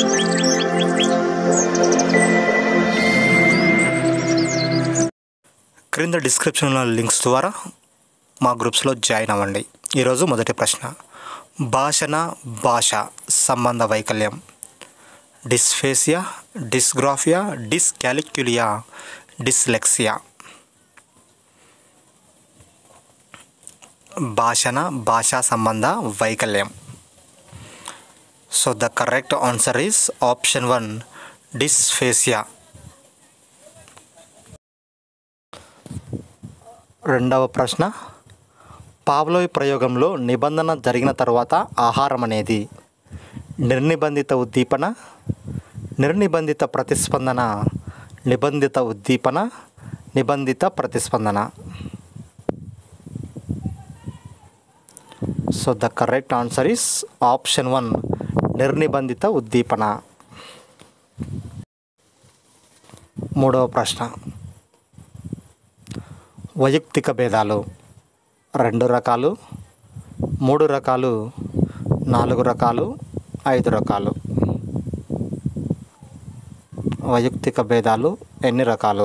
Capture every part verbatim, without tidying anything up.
క్రింద డిస్క్రిప్షన్లో లింక్స్ ద్వారా మా గ్రూప్స్లో జాయిన్ అవ్వండి. ఈరోజు మొదటి ప్రశ్న, భాషణ భాష సంబంధ వైకల్యం డిస్ఫేసియా, డిస్గ్రాఫియా, డిస్కాలిక్యులియా, డిస్లెక్సియా. భాషణ భాషా సంబంధ వైకల్యం. So the correct answer is option one, dysphasia. రెండవ ప్రశ్న, పావ్లోవ్ ప్రయోగంలో నిబంధన జరిగిన తర్వాత ఆహారం అనేది నిర్నిబంధిత ఉద్దీపన, నిర్నిబంధిత ప్రతిస్పందన, నిబంధిత ఉద్దీపన, నిబంధిత ప్రతిస్పందన. So the correct answer is option one, నిర్నిబంధిత ఉద్దీపన. మూడవ ప్రశ్న, వైయక్తిక భేదాలు రెండు రకాలు, మూడు రకాలు, నాలుగు రకాలు, ఐదు రకాలు. వైయక్తిక భేదాలు ఎన్ని రకాలు?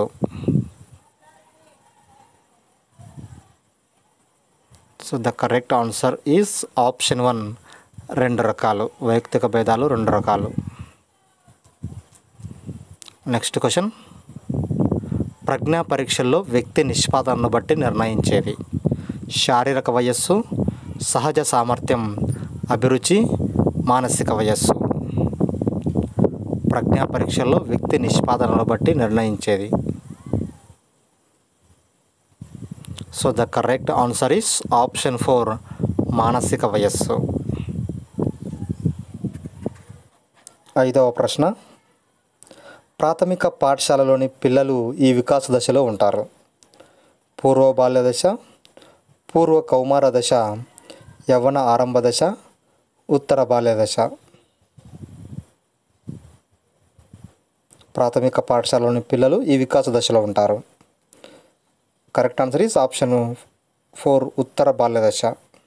So the correct answer is option one, రెండు రకాలు. వైయక్తిక భేదాలు రెండు రకాలు. నెక్స్ట్ క్వశ్చన్, ప్రజ్ఞా పరీక్షల్లో వ్యక్తి నిష్పాదనను బట్టి నిర్ణయించేది శారీరక వయస్సు, సహజ సామర్థ్యం, అభిరుచి, మానసిక వయస్సు. ప్రజ్ఞా పరీక్షల్లో వ్యక్తి నిష్పాదనను బట్టి నిర్ణయించేది. So the correct answer is option four, మానసిక వయస్సు. ఐదవ ప్రశ్న, ప్రాథమిక పాఠశాలలోని పిల్లలు ఈ వికాస దశలో ఉంటారు. పూర్వ బాల్య దశ, పూర్వ కౌమార దశ, యవ్వన ఆరంభ దశ, ఉత్తర బాల్య దశ. ప్రాథమిక పాఠశాలలోని పిల్లలు ఈ వికాస దశలో ఉంటారు. Correct answer is option four, ఉత్తర బాల్య దశ.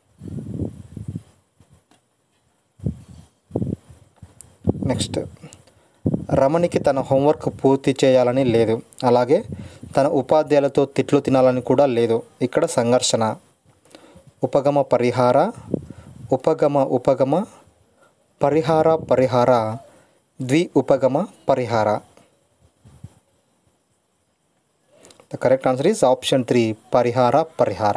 నెక్స్ట్, రమణికి తన హోంవర్క్ పూర్తి చేయాలని లేదు, అలాగే తన ఉపాధ్యాయులతో తిట్లు తినాలని కూడా లేదు. ఇక్కడ సంఘర్షణ. ఉపగమ పరిహార, ఉపగమ ఉపగమ, పరిహార పరిహార, ద్వి ఉపగమ పరిహార. The correct answer is option three, పరిహార పరిహార.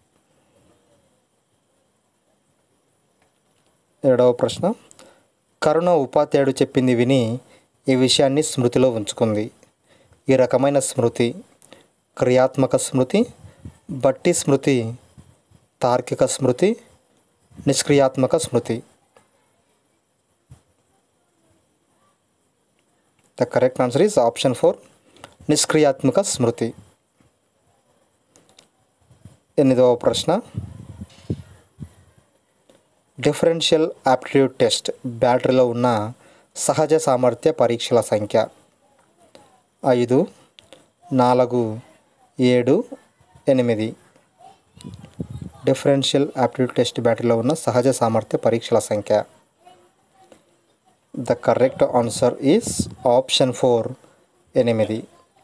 ఏడవ ప్రశ్న, కరుణ ఉపాధ్యాయుడు చెప్పింది విని ఈ విషయాన్ని స్మృతిలో ఉంచుకుంది. ఈ రకమైన స్మృతి క్రియాత్మక స్మృతి, బట్టి స్మృతి, తార్కిక స్మృతి, నిష్క్రియాత్మక స్మృతి. The correct answer is option four, నిష్క్రియాత్మక స్మృతి. ఎనిమిదవ ప్రశ్న, డిఫరెన్షియల్ యాప్టిట్యూడ్ టెస్ట్ బ్యాటరీలో ఉన్న సహజ సామర్థ్య పరీక్షల సంఖ్య ఐదు, నాలుగు, ఏడు, ఎనిమిది. డిఫరెన్షియల్ యాప్టిట్యూడ్ టెస్ట్ బ్యాటరీలో ఉన్న సహజ సామర్థ్య పరీక్షల సంఖ్య. The correct answer is option four, ఎనిమిది.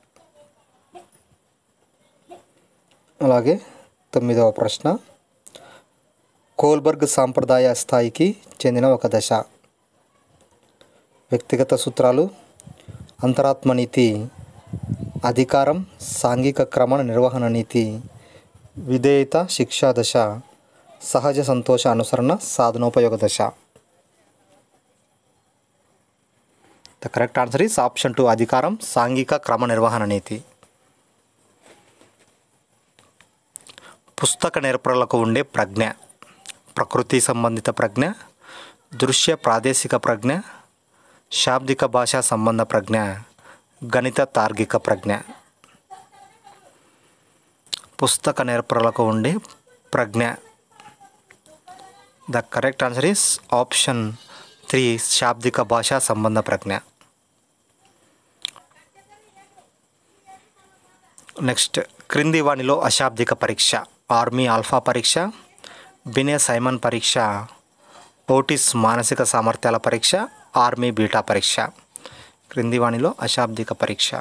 అలాగే తొమ్మిదవ ప్రశ్న, కోల్బర్గ్ సాంప్రదాయ స్థాయికి చెందిన ఒక దశ వ్యక్తిగత సూత్రాలు, అంతరాత్మ నీతి, అధికారం, సాంఘిక క్రమ నిర్వహణ నీతి, విధేయత, శిక్షా దశ, సహజ సంతోష అనుసరణ, సాధనోపయోగ దశ. The correct answer is option two, అధికారం, సాంఘిక క్రమ నిర్వహణ నీతి. పుస్తక నేర్పరులకు ఉండే ప్రజ్ఞ ప్రకృతి సంబంధిత ప్రజ్ఞ, దృశ్య ప్రాదేశిక ప్రజ్ఞ, శాబ్దిక భాషా సంబంధ ప్రజ్ఞ, గణిత తార్కిక ప్రజ్ఞ. పుస్తక నేర్పరులకు ఉండే ప్రజ్ఞ. The correct answer is option three, శాబ్దిక భాషా సంబంధ ప్రజ్ఞ. నెక్స్ట్, క్రింది వానిలో అశాబ్దిక పరీక్ష ఆర్మీ ఆల్ఫా పరీక్ష, బినే సైమన్ పరీక్ష, ఓటిస్ మానసిక సామర్థ్యాల పరీక్ష, ఆర్మీ బీటా పరీక్ష. క్రింది వాణిలో అశాబ్దిక పరీక్ష.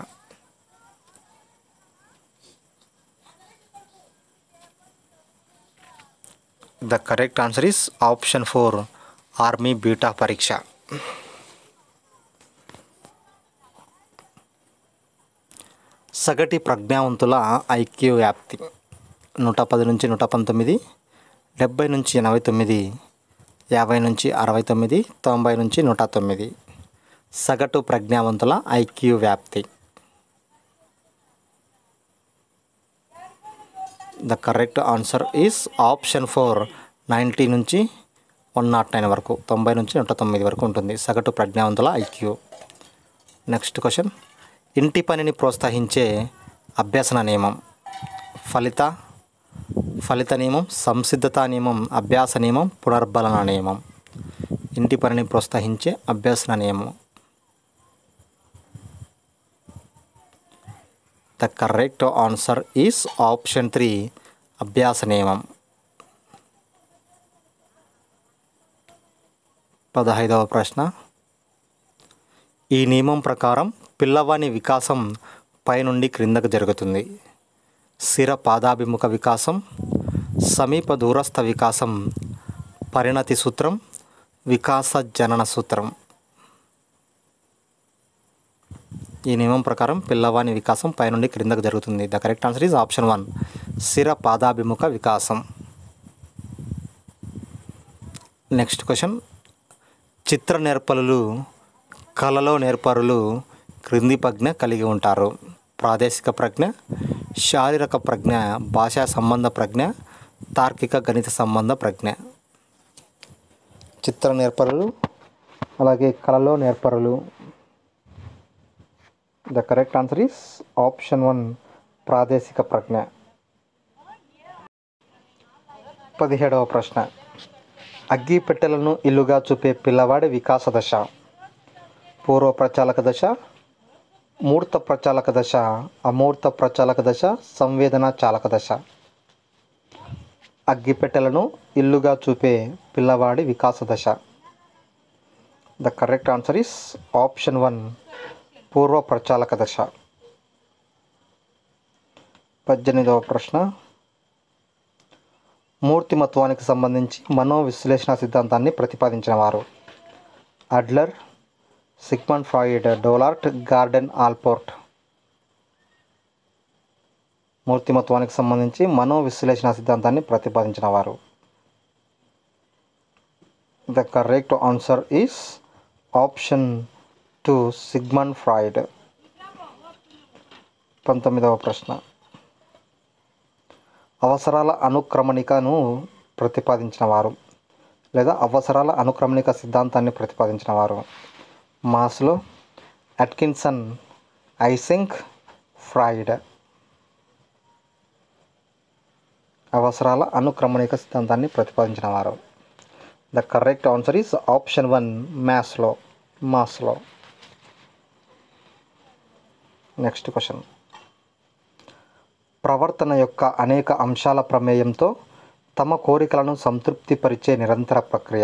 The correct answer is option four army beta పరీక్ష. సగటి ప్రజ్ఞావంతుల ఐక్యూ వ్యాప్తి నూట పది నుంచి నూట పంతొమ్మిది, డెబ్బై నుంచి ఎనభై తొమ్మిది, యాభై నుంచి అరవై తొమ్మిది, తొంభై నుంచి నూట తొమ్మిది. సగటు ప్రజ్ఞావంతుల ఐక్యూ వ్యాప్తి. The correct answer is option four ninety నుంచి వన్ నాట్ నైన్ వరకు, తొంభై నుంచి నూట తొమ్మిది వరకు ఉంటుంది సగటు ప్రజ్ఞావంతుల ఐక్యూ. Next question. ఇంటి పనిని ప్రోత్సహించే అభ్యసన నియమం. ఫలిత ఫలిత నియమం, సంసిద్ధత నియమం, అభ్యాస నియమం, పునర్బలన నియమం. ఇంటి పనిని ప్రోత్సహించే అభ్యసన నియమం. The correct answer is option three అభ్యాస నియమం. పదహైదవ ప్రశ్న. ఈ నియమం ప్రకారం పిల్లవాని వికాసం పైనుండి క్రిందకు జరుగుతుంది. స్థిర పాదాభిముఖ వికాసం, సమీప దూరస్థ వికాసం, పరిణతి సూత్రం, వికాస జనన సూత్రం. ఈ నియమం ప్రకారం పిల్లవాని వికాసం పైనుండి క్రిందకు జరుగుతుంది. The correct answer is option one స్థిర పాదాభిముఖ వికాసం. Next question. చిత్ర నేర్పరులు, కళలో నేర్పరులు క్రింది ప్రజ్ఞ కలిగి ఉంటారు. ప్రాదేశిక ప్రజ్ఞ, శారీరక ప్రజ్ఞ, భాషా సంబంధ ప్రజ్ఞ, తార్కిక గణిత సంబంధ ప్రజ్ఞ. చిత్ర నేర్పరులు అలాగే కళలో నేర్పరులు. The correct answer is option one ప్రాదేశిక ప్రజ్ఞ. పదిహేడవ ప్రశ్న. అగ్గి పెట్టెలను ఇల్లుగా చూపే పిల్లవాడి వికాస దశ. పూర్వ ప్రచాలక దశ, మూర్త ప్రచాలక దశ, అమూర్త ప్రచాలక దశ, సంవేదన చాలక దశ. అగ్గిపెట్టెలను ఇల్లుగా చూపే పిల్లవాడి వికాస దశ. The correct answer is option one పూర్వ ప్రచాలక దశ. పద్దెనిమిదవ ప్రశ్న. మూర్తిమత్వానికి సంబంధించి మనోవిశ్లేషణ సిద్ధాంతాన్ని ప్రతిపాదించిన వారు. Adler, Sigmund Freud, Dollard, Gardner, Allport. మూర్తిమత్వానికి సంబంధించి మనోవిశ్లేషణ సిద్ధాంతాన్ని ప్రతిపాదించిన వారు. The correct answer is option two Sigmund Freud. పంతొమ్మిదవ ప్రశ్న. అవసరాల అనుక్రమణికను ప్రతిపాదించిన వారు లేదా అవసరాల అనుక్రమణిక సిద్ధాంతాన్ని ప్రతిపాదించిన వారు. Maslow, Atkinson, Eysenck, Freud. అవసరాల అనుక్రమణిక సిద్ధాంతాన్ని ప్రతిపాదించిన వారు. The correct answer is option one Maslow Maslow. Next question. ప్రవర్తన యొక్క అనేక అంశాల ప్రమేయంతో తమ కోరికలను సంతృప్తిపరిచే నిరంతర ప్రక్రియ.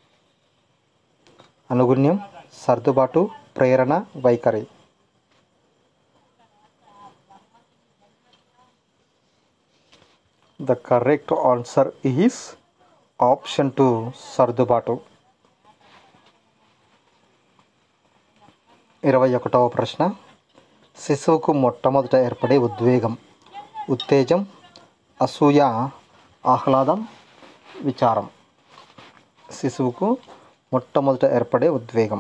అనుగుణ్యం, సర్దుబాటు, ప్రేరణ, వైఖరి. The correct answer is option two సర్దుబాటు. ఇరవై ఒకటవ ప్రశ్న. శిశువుకు మొట్టమొదట ఏర్పడే ఉద్వేగం. ఉత్తేజం, అసూయ, ఆహ్లాదం, విచారం. శిశువుకు మొట్టమొదట ఏర్పడే ఉద్వేగం.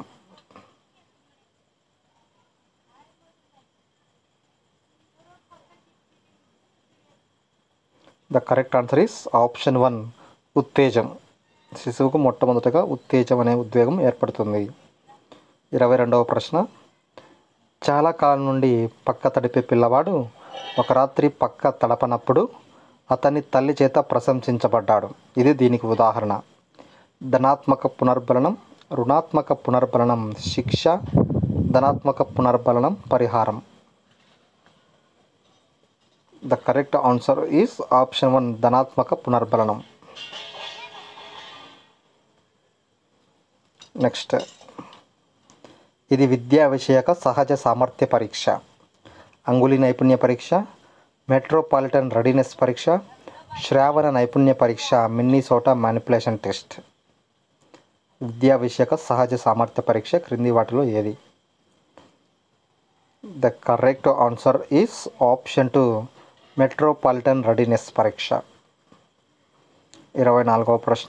The correct answer is option one ఉత్తేజం. శిశువుకు మొట్టమొదటగా ఉత్తేజం అనే ఉద్వేగం ఏర్పడుతుంది. ఇరవై రెండవ ప్రశ్న. చాలా కాలం నుండి పక్క తడిపే పిల్లవాడు ఒక రాత్రి పక్క తడపనప్పుడు అతని తల్లి చేత ప్రశంసించబడ్డాడు. ఇది దీనికి ఉదాహరణ. ధనాత్మక పునర్బలనం, రుణాత్మక పునర్బలనం శిక్ష, ధనాత్మక పునర్బలనం పరిహారం. The correct answer is option one ధనాత్మక పునర్బలనం. నెక్స్ట్. ఇది విద్యా విషయక సహజ సామర్థ్య పరీక్ష. అంగుళి నైపుణ్య పరీక్ష, మెట్రోపాలిటన్ రెడీనెస్ పరీక్ష, శ్రావణ నైపుణ్య పరీక్ష, మిన్నీసోటా మ్యానిపులేషన్ టెస్ట్. విద్యా విషయక సహజ సామర్థ్య పరీక్ష క్రింది వాటిలో ఏది? The correct answer is option two, metropolitan readiness పరీక్ష. ఇరవై నాలుగవ ప్రశ్న.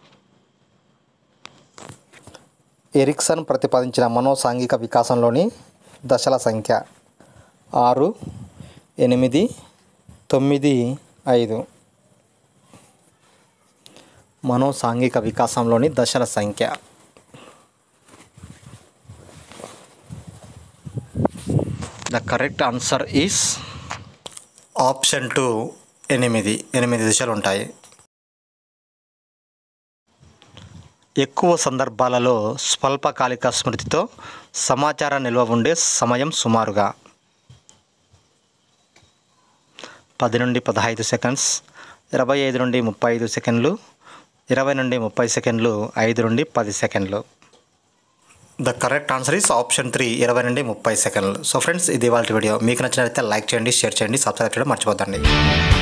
ఎరిక్సన్ ప్రతిపాదించిన మనోసాంఘిక వికాసంలోని దశల సంఖ్య ఆరు, ఎనిమిది, తొమ్మిది, ఐదు. మనోసాంఘిక వికాసంలోని దశల సంఖ్య the correct answer is option two, ఎనిమిది. ఎనిమిది దశలు ఉంటాయి. ఎక్కువ సందర్భాలలో స్వల్పకాలిక స్మృతితో సమాచార నిల్వ ఉండే సమయం సుమారుగా పది నుండి పదహైదు సెకండ్స్, ఇరవై ఐదు నుండి ముప్పై ఐదు సెకండ్లు, ఇరవై నుండి ముప్పై సెకండ్లు, ఐదు నుండి పది సెకండ్లు. The correct answer is option three, ఇరవై నుండి ముప్పై సెకండ్లు. సో ఫ్రెండ్స్, ఇది ఇవాళ వీడియో. మీకు నచ్చినట్లయితే లైక్ చేయండి, షేర్ చేయండి, సబ్స్క్రైబ్ చేయడం మర్చిపోద్దండి.